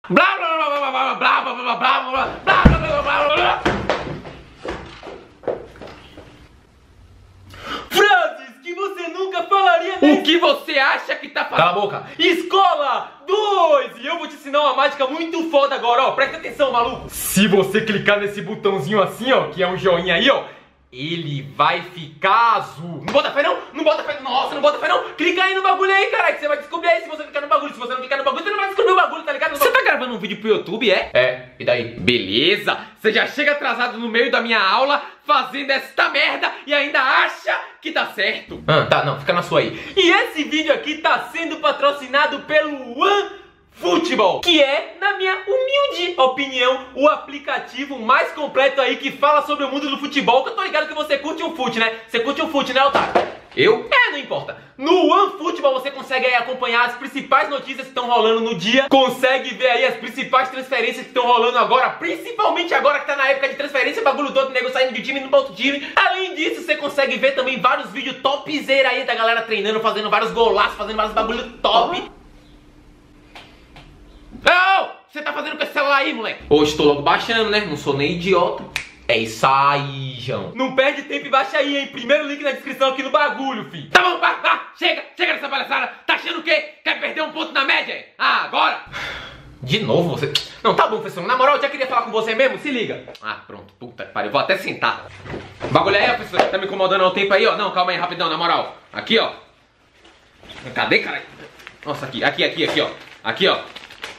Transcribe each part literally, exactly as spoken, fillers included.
Blá blá blá blá blá blá blá blá blá blá blá blá blá blá blá. Frases que você nunca falaria. O que você acha que tá falando? Cala a boca. Escola dois. E eu vou te ensinar uma mágica muito foda agora, ó. Presta atenção, maluco. Se você clicar nesse botãozinho assim, ó, que é um joinha aí, ó, ele vai ficar azul. Não bota fé não? Não bota fé. Nossa, não bota fé não. Clica aí no bagulho aí, cara, que você vai descobrir aí se você clicar no bagulho. Se você não clicar no bagulho, você não vai descobrir o bagulho, tá ligado? Você tá gravando um vídeo pro YouTube, é? É, e daí? Beleza. Você já chega atrasado no meio da minha aula, fazendo esta merda e ainda acha que tá certo. Ah, tá, não, fica na sua aí. E esse vídeo aqui tá sendo patrocinado pelo OneFootball, que é, na minha humilde opinião, o aplicativo mais completo aí que fala sobre o mundo do futebol. Que eu tô ligado que você curte um fute, né? Você curte um fute, né, otário? Eu? É, não importa. No OneFootball você consegue aí acompanhar as principais notícias que estão rolando no dia. Consegue ver aí as principais transferências que estão rolando agora. Principalmente agora que tá na época de transferência, bagulho todo, nego saindo de time no outro time. Além disso, você consegue ver também vários vídeos topzera aí da galera treinando, fazendo vários golaços, fazendo vários bagulho top. Não! Você tá fazendo com esse celular aí, moleque? Hoje tô logo baixando, né? Não sou nem idiota. É isso aí, João. Não perde tempo e baixa aí, hein? Primeiro link na descrição aqui no bagulho, filho. Tá bom, vá, vá. Chega, chega dessa palhaçada. Tá achando o quê? Quer perder um ponto na média, hein? Ah, agora? De novo você... Não, tá bom, professor. Na moral, eu já queria falar com você mesmo. Se liga. Ah, pronto. Puta que pariu. Vou até sentar. Bagulho aí, ó, professor. Tá me incomodando há um tempo aí, ó. Não, calma aí, rapidão, na moral. Aqui, ó. Cadê, cara? Nossa, aqui, aqui, aqui, aqui, ó. Aqui, ó.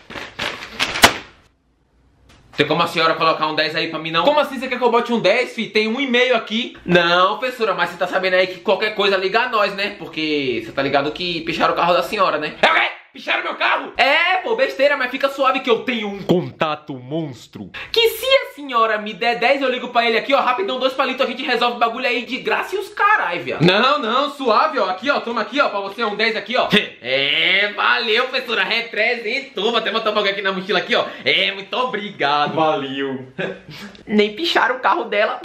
Tem como a senhora colocar um dez aí pra mim, não? Como assim você quer que eu bote um dez, fi? Tem um e-mail aqui. Não, professora, mas você tá sabendo aí que qualquer coisa liga a nós, né? Porque você tá ligado que picharam o carro da senhora, né? É o quê? Picharam meu carro? É, pô, besteira, mas fica suave que eu tenho um contato monstro. Que se a senhora me der dez, eu ligo pra ele aqui, ó, rapidão, dois palitos, a gente resolve o bagulho aí de graça e os carai, viado. Não, não, suave, ó, aqui, ó, toma aqui, ó, pra você, um dez aqui, ó. É, valeu, professora, representou. Vou até botar um bagulho aqui na mochila aqui, ó. É, muito obrigado. Valeu. Nem picharam o carro dela.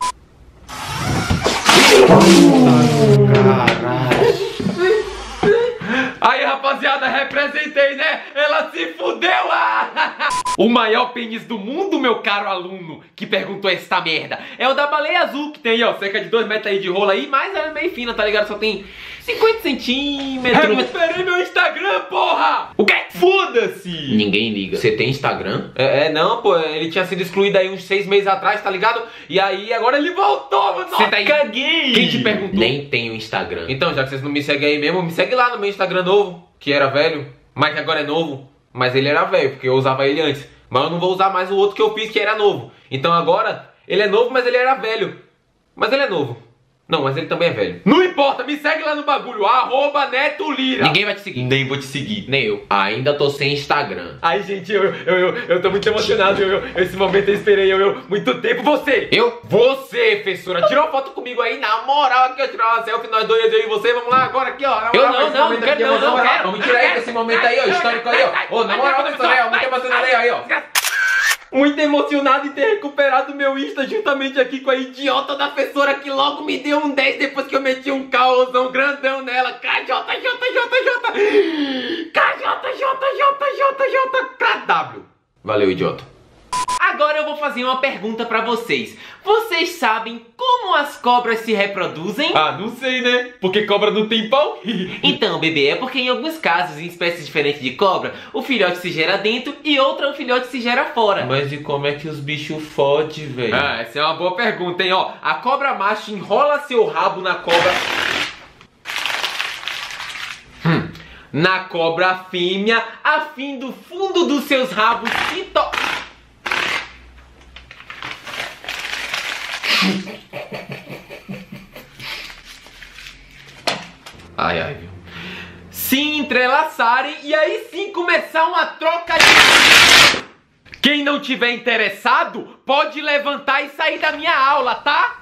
Caralho. Aí, rapaziada, representei, né? Ela se fudeu! Ah! O maior pênis do mundo, meu caro aluno, que perguntou esta merda, é o da baleia azul, que tem, ó, cerca de dois metros aí de rola aí, mas ela é meio fina, tá ligado? Só tem cinquenta centímetros. Eu esperei meu Instagram, porra! O quê? Foda-se! Ninguém liga. Você tem Instagram? É, é, não, pô, ele tinha sido excluído aí uns seis meses atrás, tá ligado? E aí, agora ele voltou, mano. Você tá aí? Caguei! Quem te perguntou? Nem tenho Instagram. Então, já que vocês não me seguem aí mesmo, me segue lá no meu Instagram novo, que era velho, mas agora é novo. Mas ele era velho, porque eu usava ele antes. Mas eu não vou usar mais o outro que eu fiz, que era novo. Então agora, ele é novo, mas ele era velho. Mas ele é novo. Não, mas ele também é velho. Não importa, me segue lá no bagulho, arroba Neto Lira. Ninguém vai te seguir. Nem vou te seguir. Nem eu. Ainda tô sem Instagram. Ai, gente, eu, eu, eu, eu tô muito emocionado. Eu, eu, esse momento eu esperei eu, eu, muito tempo. Você! Eu? Você, professora. Tira uma foto comigo aí, na moral, aqui, ó. Tirar uma selfie, nós dois, eu e você. Vamos lá agora aqui, ó. Na moral, eu não, não, não quero, aqui, não, não, não quero. Vamos tirar aí desse momento aí, ó, histórico aí, ó. Ô, na moral, professora, muito emocionado aí, ó. Muito emocionado em ter recuperado meu Insta juntamente aqui com a idiota da professora que logo me deu um dez depois que eu meti um caosão grandão nela. K J J J J K J J J J J K W. Valeu, idiota. Agora eu vou fazer uma pergunta pra vocês. Vocês sabem como as cobras se reproduzem? Ah, não sei, né? Porque cobra não tem pau? Então, bebê, é porque em alguns casos, em espécies diferentes de cobra, o filhote se gera dentro e outra o filhote se gera fora. Mas e como é que os bichos fodem, velho? Ah, essa é uma boa pergunta, hein? Ó, a cobra macho enrola seu rabo na cobra... Hum. Na cobra fêmea, a fim do fundo dos seus rabos se to... Ai, ai, viu? Se entrelaçarem e aí sim começar uma troca de... Quem não tiver interessado, pode levantar e sair da minha aula, tá?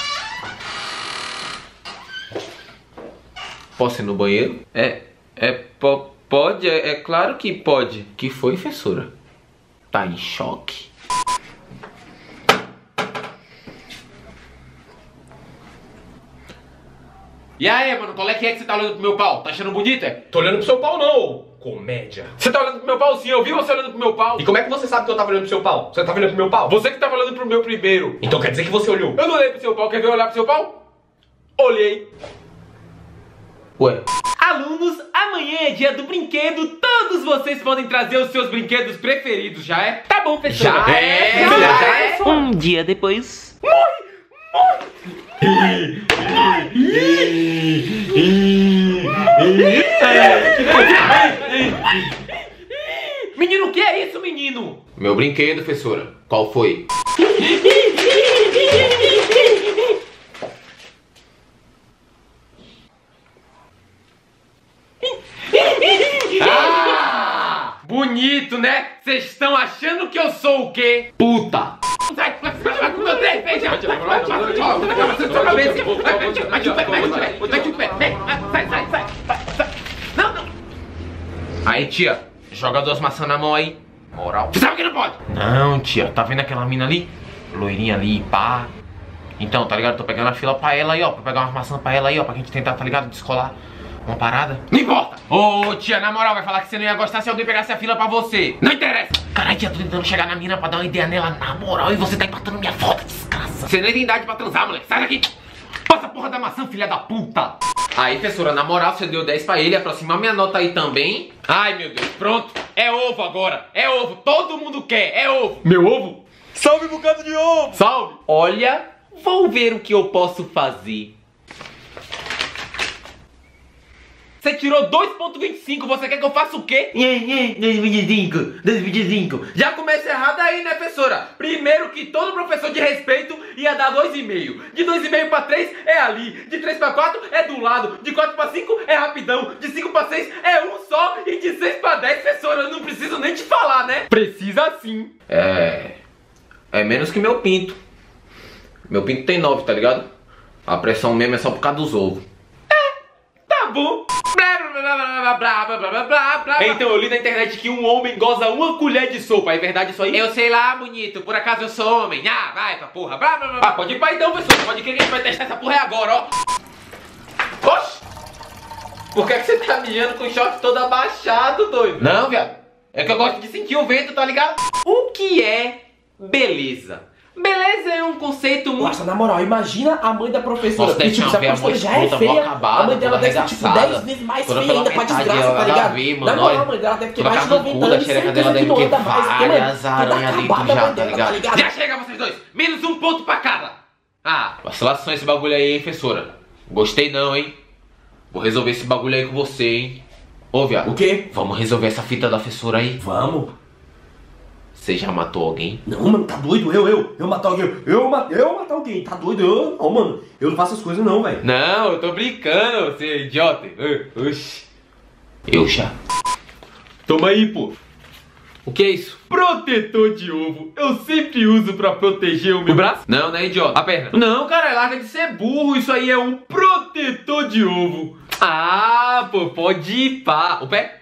Posso ir no banheiro? É, é po pode? É, é claro que pode. Que foi, professora? Tá em choque? E aí, mano, qual é que é que você tá olhando pro meu pau? Tá achando bonito, é? Tô olhando pro seu pau não, comédia. Você tá olhando pro meu pau sim, eu vi você olhando pro meu pau. E como é que você sabe que eu tava olhando pro seu pau? Você tava olhando pro meu pau? Você que tava olhando pro meu primeiro. Então quer dizer que você olhou? Eu não olhei pro seu pau, quer ver eu olhar pro seu pau? Olhei. Ué. Alunos, amanhã é dia do brinquedo. Todos vocês podem trazer os seus brinquedos preferidos, já é? Tá bom, professora. Já é, já, já, já é. Um dia depois. Morre! Morre! Menino, o que é isso, menino? Meu brinquedo, professora. Qual foi? Ah! Bonito, né? Vocês estão achando que eu sou o quê? Puta! Sai, vai, vai com meu trem, vem já! Sai, sai, sai! Não, não! Aí, tia, joga duas maçãs na mão aí. Moral. Você sabe que não pode? Não, tia, tá vendo aquela mina ali? Loirinha ali, pá. Então, tá ligado? Tô pegando a fila pra ela aí, ó. Pra pegar umas maçãs pra ela aí, ó. Pra gente tentar, tá ligado? Descolar uma parada. Não importa! Ô, tia, na moral, vai falar que você não ia gostar se alguém pegasse a fila pra você. Não interessa! Caralho, tia, tô tentando chegar na mina pra dar uma ideia nela na moral e você tá empatando minha foto, desgraça. Você nem tem idade pra transar, moleque. Sai daqui! Passa a porra da maçã, filha da puta! Aí, professora, na moral, você deu dez pra ele, aproximar minha nota aí também. Ai, meu Deus, pronto. É ovo agora. É ovo. Todo mundo quer. É ovo. Meu ovo? Salve, bocado de ovo! Salve! Olha, vou ver o que eu posso fazer. Você tirou dois ponto vinte e cinco, você quer que eu faça o quê? dois ponto vinte e cinco, dois ponto vinte e cinco. Já começa errado aí, né, professora? Primeiro que todo professor de respeito ia dar dois vírgula cinco. De dois vírgula cinco pra três é ali. De três pra quatro é do lado. De quatro pra cinco é rapidão. De cinco pra seis é um só. E de seis pra dez, professora, eu não preciso nem te falar, né? Precisa sim. É... É menos que meu pinto. Meu pinto tem nove, tá ligado? A pressão mesmo é só por causa dos ovos. É, tá bom. Então eu li na internet que um homem goza uma colher de sopa. É verdade isso aí? Eu sei lá, bonito. Por acaso eu sou homem. Ah, vai pra porra. Blá, blá, blá. Ah, pode ir pra então, pessoal. Pode querer que a gente vai testar essa porra agora, ó. Oxi! Por que, que você tá mijando com o short todo abaixado, doido? Não, viado. É que eu gosto de sentir o vento, tá ligado? O que é beleza? Beleza é um conceito muito... Nossa, na moral, imagina a mãe da professora. Nossa, que, tipo, se a professora já é feia, a mãe dela deve ser tipo dez vezes mais feia ainda pra desgraça, tá ligado? Ver, na moral, a mãe dela deve ter mais de noventa anos, certeza que não anda mais. Várias aranhas dentro já, tá ligado? ligado? Já chega vocês dois, menos um ponto pra cada. Ah, vacilação esse bagulho aí, hein, professora? Gostei não, hein? Vou resolver esse bagulho aí com você, hein? Ô, viado. O quê? Vamos resolver essa fita da professora aí? Vamos. Você já matou alguém? Não, mano, tá doido? Eu, eu, eu matar alguém. Eu, ma eu matar alguém, tá doido? Eu, não, mano, eu não faço as coisas não, velho. Não, eu tô brincando, você é idiota. Oxi. Eu já. Toma aí, pô. O que é isso? Protetor de ovo. Eu sempre uso pra proteger o meu... O braço? Não, não é idiota. A perna? Não, cara, larga de ser burro. Isso aí é um protetor de ovo. Ah, pô, pode ir pá. O pé?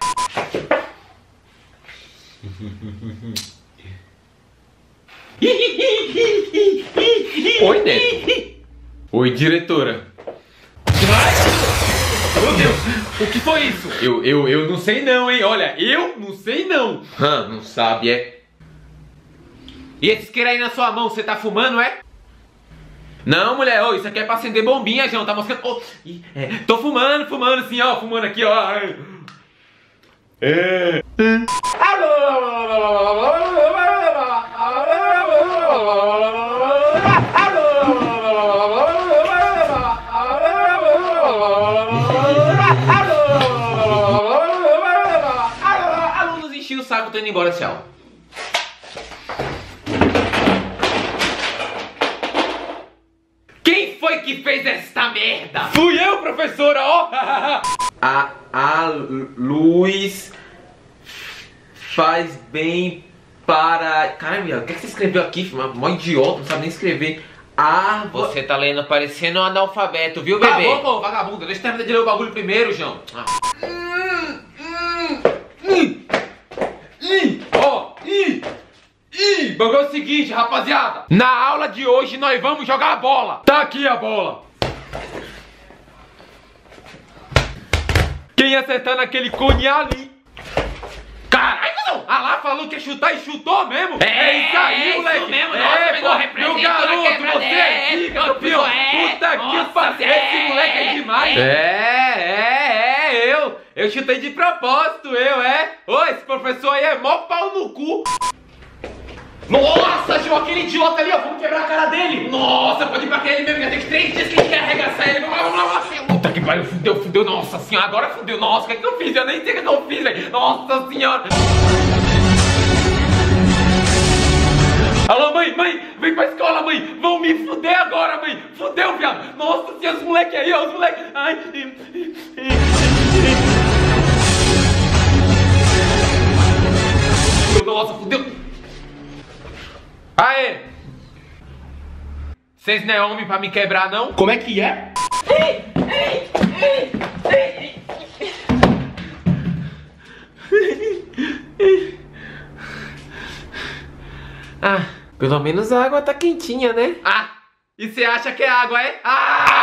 Oi, Neto. Oi, diretora. Meu Deus, o que foi isso? Eu, eu, eu não sei não, hein? Olha, eu não sei não. Hã, não sabe, é? E esse isqueiro aí na sua mão, você tá fumando, é? Não, mulher, oh, isso aqui é pra acender bombinha, João, tá moscando... Oh, é, tô fumando, fumando assim, ó, fumando aqui, ó. É... Alunos, enchi o saco, tô indo embora, tchau. Quem foi que fez esta merda? Fui eu, professora, ó! a, a luz faz bem para... Caramba, o que, é que você escreveu aqui? Mó idiota, não sabe nem escrever. Ah, você tá lendo parecendo um analfabeto, viu, bebê? Tá bom, pô, vagabundo. Deixa eu terminar de ler o bagulho primeiro, João. Ah. bagulho é o seguinte, rapaziada. Na aula de hoje nós vamos jogar bola. Tá aqui a bola. Quem acertar naquele cone ali. Caralho, não! Ah lá, falou que ia chutar e chutou mesmo! É, é isso aí, é moleque! isso mesmo, é, nossa, pô, meu garoto, você é zica, campeão! Puta que pariu! Esse moleque é demais! É, é, é, eu! Eu chutei de propósito, eu, é! Ô, esse professor aí é mó pau no cu! Nossa, Gil, aquele idiota ali, ó, vamos quebrar a cara dele. Nossa, pode ir pra aquele mesmo, já tem três dias que a gente quer arregaçar ele. Vamos lá, vamos lá, vamos lá. Puta que pariu, fudeu, fudeu. Nossa senhora, agora fudeu. Nossa, o que é que eu fiz? Eu nem sei o que eu fiz, velho. Nossa senhora. Alô, mãe, mãe, vem pra escola, mãe. Vão me fuder agora, mãe. Fudeu, viado. Nossa senhora, os moleques aí, ó, os moleques. Ai. Nossa, fudeu. Aê! Vocês não é homem pra me quebrar, não? Como é que é? Ah, pelo menos a água tá quentinha, né? Ah, e você acha que é água, é? Ah!